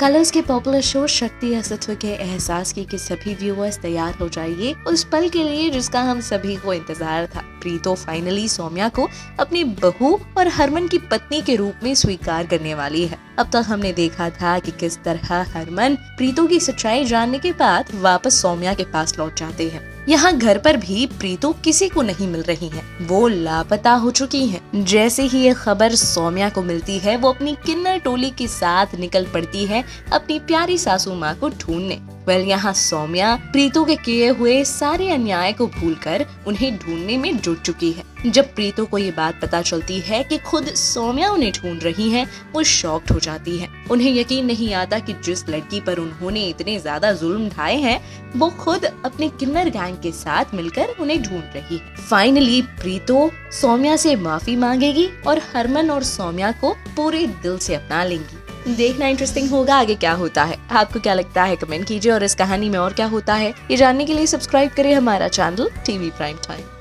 Colours के popular show शक्ति अस्तित्व के एहसास के सभी व्यूअर्स तैयार हो जाइए उस पल के लिए जिसका हम सभी को इंतजार था। प्रीतो फाइनली सौम्या को अपनी बहू और हरमन की पत्नी के रूप में स्वीकार करने वाली है। अब तक हमने देखा था कि किस तरह हरमन प्रीतो की सच्चाई जानने के बाद वापस सौम्या के पास लौट जाते हैं। यहाँ घर पर भी प्रीतो किसी को नहीं मिल रही है, वो लापता हो चुकी हैं। जैसे ही ये खबर सौम्या को मिलती है वो अपनी किन्नर टोली के साथ निकल पड़ती है अपनी प्यारी सासू माँ को ढूंढने। यहाँ सौम्या प्रीतो के किए हुए सारे अन्याय को भूलकर उन्हें ढूंढने में जुट चुकी है। जब प्रीतो को ये बात पता चलती है कि खुद सौम्या उन्हें ढूंढ रही है, वो शॉक्ड हो जाती है। उन्हें यकीन नहीं आता कि जिस लड़की पर उन्होंने इतने ज्यादा जुल्म ढाए हैं वो खुद अपने किन्नर गैंग के साथ मिलकर उन्हें ढूंढ रही है। फाइनली प्रीतो सौम्या से माफी मांगेगी और हरमन और सौम्या को पूरे दिल से अपना लेंगी। देखना इंटरेस्टिंग होगा आगे क्या होता है। आपको क्या लगता है कमेंट कीजिए और इस कहानी में और क्या होता है ये जानने के लिए सब्सक्राइब करें हमारा चैनल टीवी प्राइम टाइम।